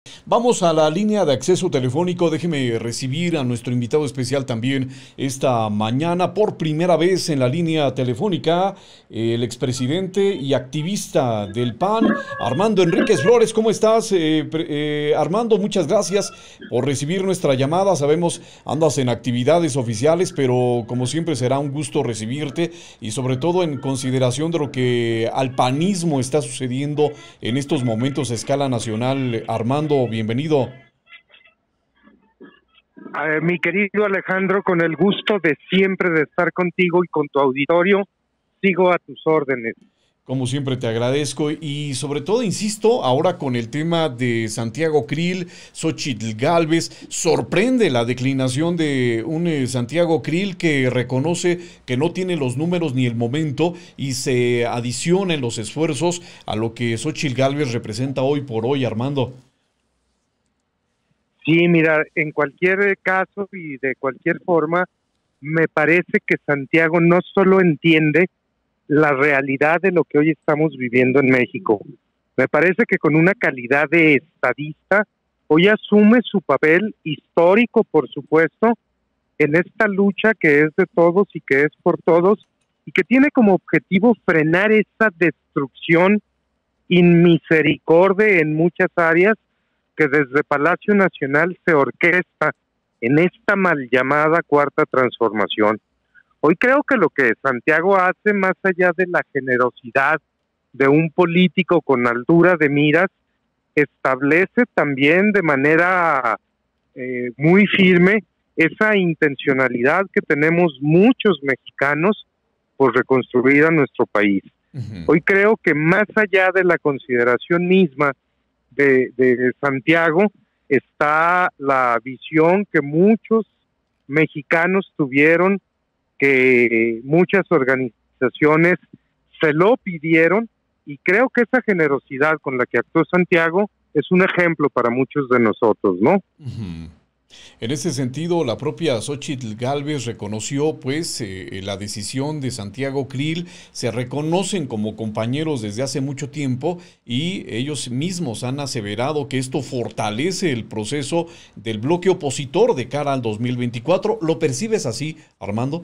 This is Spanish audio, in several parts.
Vamos a la línea de acceso telefónico. Déjeme recibir a nuestro invitado especial también esta mañana. Por primera vez en la línea telefónica, el expresidente y activista del PAN, Armando Enríquez Flores. ¿Cómo estás, Armando? Muchas gracias por recibir nuestra llamada. Sabemos andas en actividades oficiales, pero como siempre será un gusto recibirte y sobre todo en consideración de lo que al panismo está sucediendo en estos momentos a escala nacional. Armando, bienvenido. Mi querido Alejandro, con el gusto de siempre de estar contigo y con tu auditorio, sigo a tus órdenes. Como siempre te agradezco y sobre todo, insisto, ahora con el tema de Santiago Krill, Xóchitl Gálvez, sorprende la declinación de un Santiago Krill que reconoce que no tiene los números ni el momento y se adiciona en los esfuerzos a lo que Xóchitl Gálvez representa hoy por hoy, Armando. Sí, mira, en cualquier caso y de cualquier forma, me parece que Santiago no solo entiende la realidad de lo que hoy estamos viviendo en México, me parece que con una calidad de estadista, hoy asume su papel histórico, por supuesto, en esta lucha que es de todos y que es por todos, y que tiene como objetivo frenar esa destrucción inmisericordia en muchas áreas que desde Palacio Nacional se orquesta en esta mal llamada cuarta transformación. Hoy creo que lo que Santiago hace, más allá de la generosidad de un político con altura de miras, establece también de manera muy firme esa intencionalidad que tenemos muchos mexicanos por reconstruir a nuestro país. Hoy creo que más allá de la consideración misma de Santiago, está la visión que muchos mexicanos tuvieron, que muchas organizaciones se lo pidieron, y creo que esa generosidad con la que actuó Santiago es un ejemplo para muchos de nosotros, ¿no? En ese sentido, la propia Xóchitl Gálvez reconoció pues la decisión de Santiago Krill, se reconocen como compañeros desde hace mucho tiempo y ellos mismos han aseverado que esto fortalece el proceso del bloque opositor de cara al 2024. ¿Lo percibes así, Armando?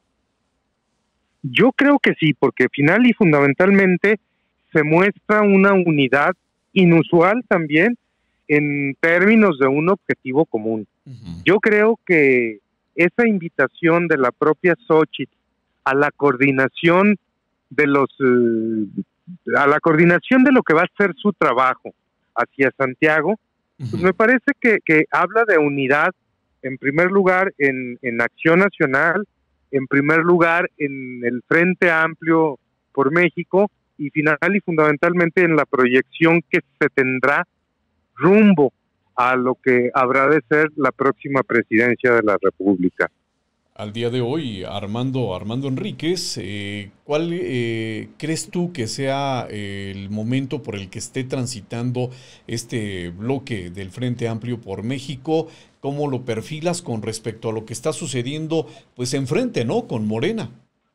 Yo creo que sí, porque final y fundamentalmente se muestra una unidad inusual también en términos de un objetivo común. Yo creo que esa invitación de la propia Xóchitl a la coordinación de a la coordinación de lo que va a ser su trabajo hacia Santiago, pues me parece que habla de unidad, en primer lugar en Acción Nacional, en primer lugar en el Frente Amplio por México, y final y fundamentalmente en la proyección que se tendrá rumbo a lo que habrá de ser la próxima presidencia de la República. Al día de hoy, Armando Enríquez, ¿cuál crees tú que sea el momento por el que esté transitando este bloque del Frente Amplio por México? ¿Cómo lo perfilas con respecto a lo que está sucediendo pues enfrente, ¿no?, con Morena?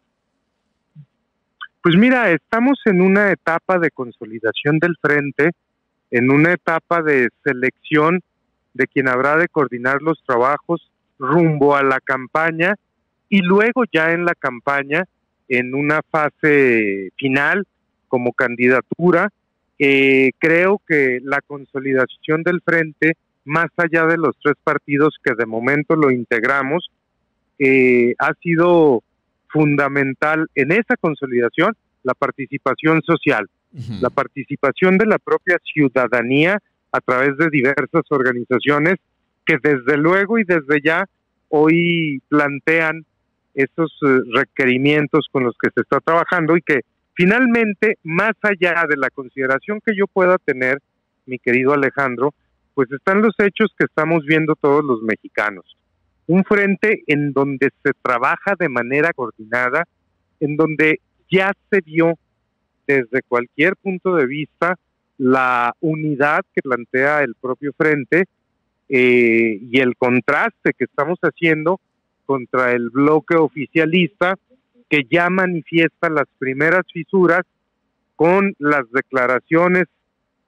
Pues mira, estamos en una etapa de consolidación del frente, en una etapa de selección de quien habrá de coordinar los trabajos rumbo a la campaña, y luego ya en la campaña, en una fase final como candidatura. Creo que la consolidación del frente, más allá de los tres partidos que de momento lo integramos, ha sido fundamental en esa consolidación la participación social, la participación de la propia ciudadanía a través de diversas organizaciones que desde luego y desde ya hoy plantean esos requerimientos con los que se está trabajando, y que finalmente, más allá de la consideración que yo pueda tener, mi querido Alejandro, pues están los hechos que estamos viendo todos los mexicanos. Un frente en donde se trabaja de manera coordinada, en donde ya se vio desde cualquier punto de vista la unidad que plantea el propio frente, y el contraste que estamos haciendo contra el bloque oficialista, que ya manifiesta las primeras fisuras con las declaraciones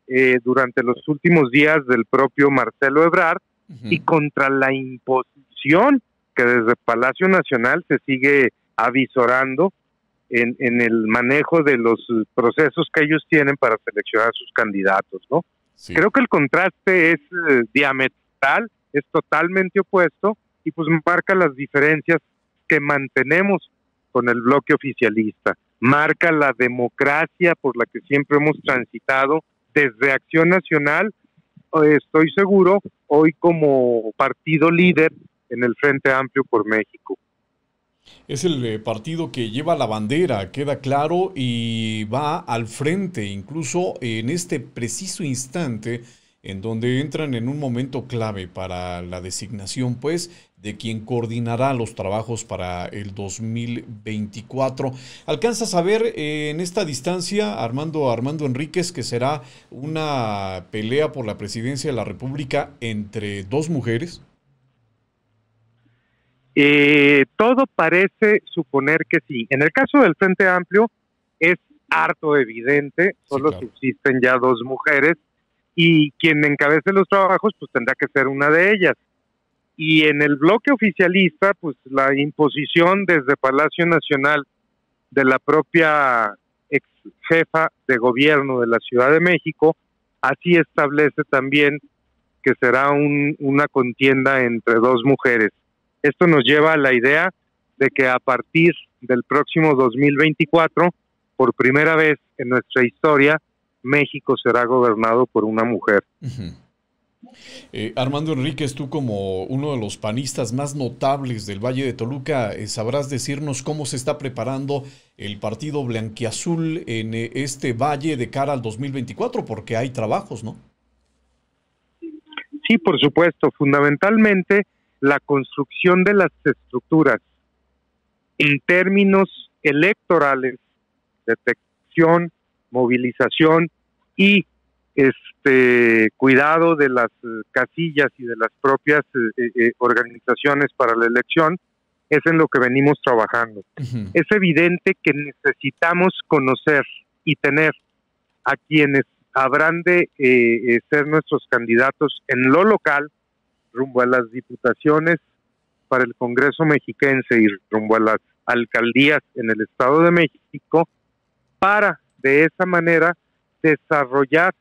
durante los últimos días del propio Marcelo Ebrard y contra la imposición que desde Palacio Nacional se sigue avisorando en el manejo de los procesos que ellos tienen para seleccionar sus candidatos, ¿no? Sí. Creo que el contraste es diametral, es totalmente opuesto y pues marca las diferencias que mantenemos con el bloque oficialista, marca la democracia por la que siempre hemos transitado desde Acción Nacional, estoy seguro, hoy como partido líder en el Frente Amplio por México. Es el partido que lleva la bandera, queda claro, y va al frente, incluso en este preciso instante, en donde entran en un momento clave para la designación, pues, de quien coordinará los trabajos para el 2024. ¿Alcanzas a ver en esta distancia, Armando Enríquez, que será una pelea por la presidencia de la República entre dos mujeres? Todo parece suponer que sí. En el caso del Frente Amplio es harto evidente, solo sí, claro, subsisten ya dos mujeres y quien encabece los trabajos pues tendrá que ser una de ellas. Y en el bloque oficialista pues la imposición desde Palacio Nacional de la propia ex jefa de gobierno de la Ciudad de México así establece también que será una contienda entre dos mujeres. Esto nos lleva a la idea de que a partir del próximo 2024, por primera vez en nuestra historia, México será gobernado por una mujer. Armando Enríquez, tú como uno de los panistas más notables del Valle de Toluca, sabrás decirnos cómo se está preparando el partido blanquiazul en este valle de cara al 2024, porque hay trabajos, ¿no? Sí, por supuesto, fundamentalmente la construcción de las estructuras en términos electorales, detección, movilización y cuidado de las casillas y de las propias organizaciones para la elección, es en lo que venimos trabajando. Es evidente que necesitamos conocer y tener a quienes habrán de ser nuestros candidatos en lo local, rumbo a las diputaciones para el Congreso mexiquense y rumbo a las alcaldías en el Estado de México, para de esa manera desarrollar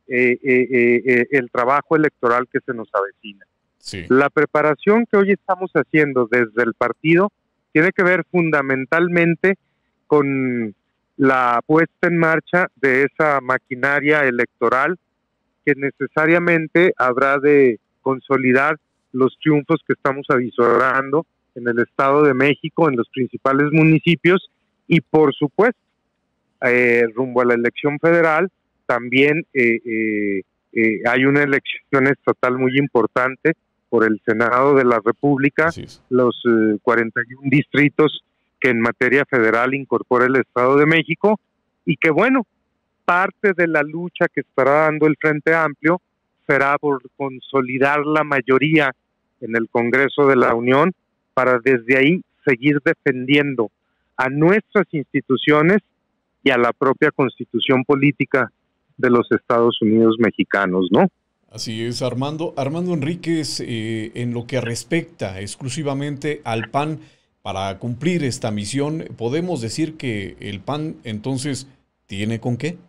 el trabajo electoral que se nos avecina. Sí. La preparación que hoy estamos haciendo desde el partido tiene que ver fundamentalmente con la puesta en marcha de esa maquinaria electoral que necesariamente habrá de consolidar los triunfos que estamos avisorando en el Estado de México, en los principales municipios y por supuesto rumbo a la elección federal también hay una elección estatal muy importante por el Senado de la República, los 41 distritos que en materia federal incorpora el Estado de México y que bueno, parte de la lucha que estará dando el Frente Amplio será por consolidar la mayoría en el Congreso de la Unión para desde ahí seguir defendiendo a nuestras instituciones y a la propia Constitución política de los Estados Unidos mexicanos, ¿no? Así es, Armando Enríquez, en lo que respecta exclusivamente al PAN, para cumplir esta misión, ¿podemos decir que el PAN entonces tiene con qué?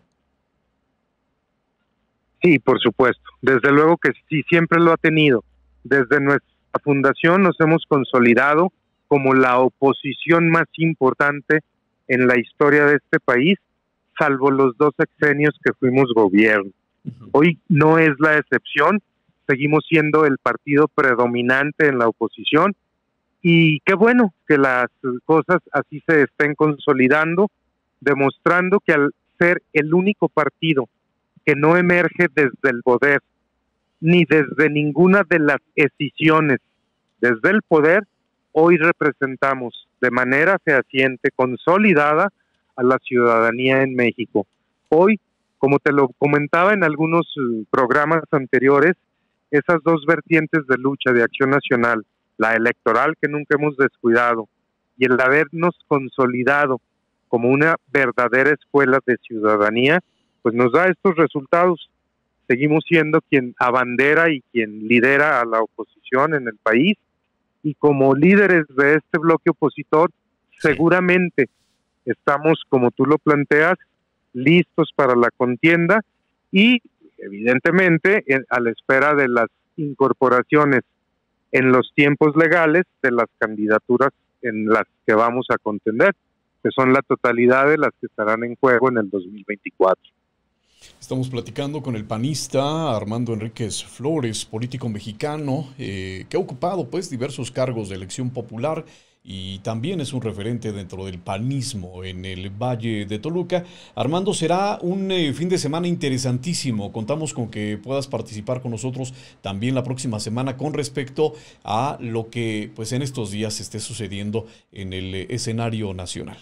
Sí, por supuesto. Desde luego que sí, siempre lo ha tenido. Desde nuestra fundación nos hemos consolidado como la oposición más importante en la historia de este país, salvo los 2 sexenios que fuimos gobierno. Hoy no es la excepción, seguimos siendo el partido predominante en la oposición y qué bueno que las cosas así se estén consolidando, demostrando que al ser el único partido que no emerge desde el poder, ni desde ninguna de las escisiones, desde el poder, hoy representamos de manera fehaciente, consolidada, a la ciudadanía en México. Hoy, como te lo comentaba en algunos programas anteriores, esas dos vertientes de lucha de Acción Nacional, la electoral que nunca hemos descuidado, y el habernos consolidado como una verdadera escuela de ciudadanía, pues nos da estos resultados. seguimos siendo quien abandera y quien lidera a la oposición en el país, y como líderes de este bloque opositor, seguramente estamos, como tú lo planteas, listos para la contienda y evidentemente a la espera de las incorporaciones en los tiempos legales de las candidaturas en las que vamos a contender, que son la totalidad de las que estarán en juego en el 2024. Estamos platicando con el panista Armando Enríquez Flores, político mexicano, que ha ocupado pues diversos cargos de elección popular y también es un referente dentro del panismo en el Valle de Toluca. Armando, será un fin de semana interesantísimo. Contamos con que puedas participar con nosotros también la próxima semana con respecto a lo que pues en estos días esté sucediendo en el escenario nacional.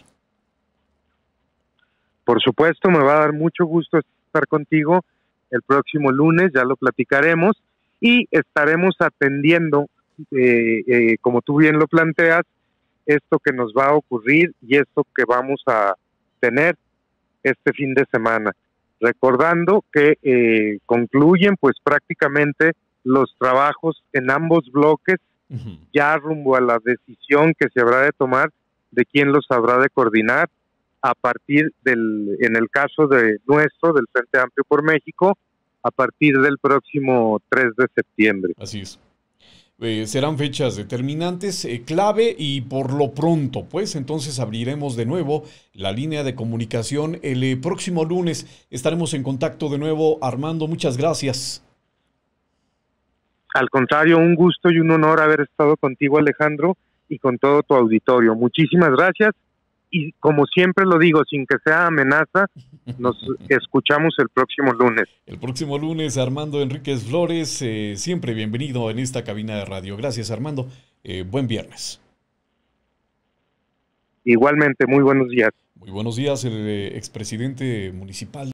Por supuesto, me va a dar mucho gusto estar contigo el próximo lunes, ya lo platicaremos, y estaremos atendiendo, como tú bien lo planteas, esto que nos va a ocurrir y esto que vamos a tener este fin de semana. Recordando que concluyen pues prácticamente los trabajos en ambos bloques, ya rumbo a la decisión que se habrá de tomar de quién los habrá de coordinar a partir en el caso de nuestro, del Frente Amplio por México, a partir del próximo 3 de septiembre. Así es. Serán fechas determinantes, clave, y por lo pronto, pues entonces abriremos de nuevo la línea de comunicación el próximo lunes. Estaremos en contacto de nuevo. Armando, muchas gracias. Al contrario, un gusto y un honor haber estado contigo, Alejandro, y con todo tu auditorio. Muchísimas gracias. Y como siempre lo digo, sin que sea amenaza, nos escuchamos el próximo lunes. El próximo lunes, Armando Enríquez Flores, siempre bienvenido en esta cabina de radio. Gracias, Armando. Buen viernes. Igualmente, muy buenos días. Muy buenos días, el expresidente municipal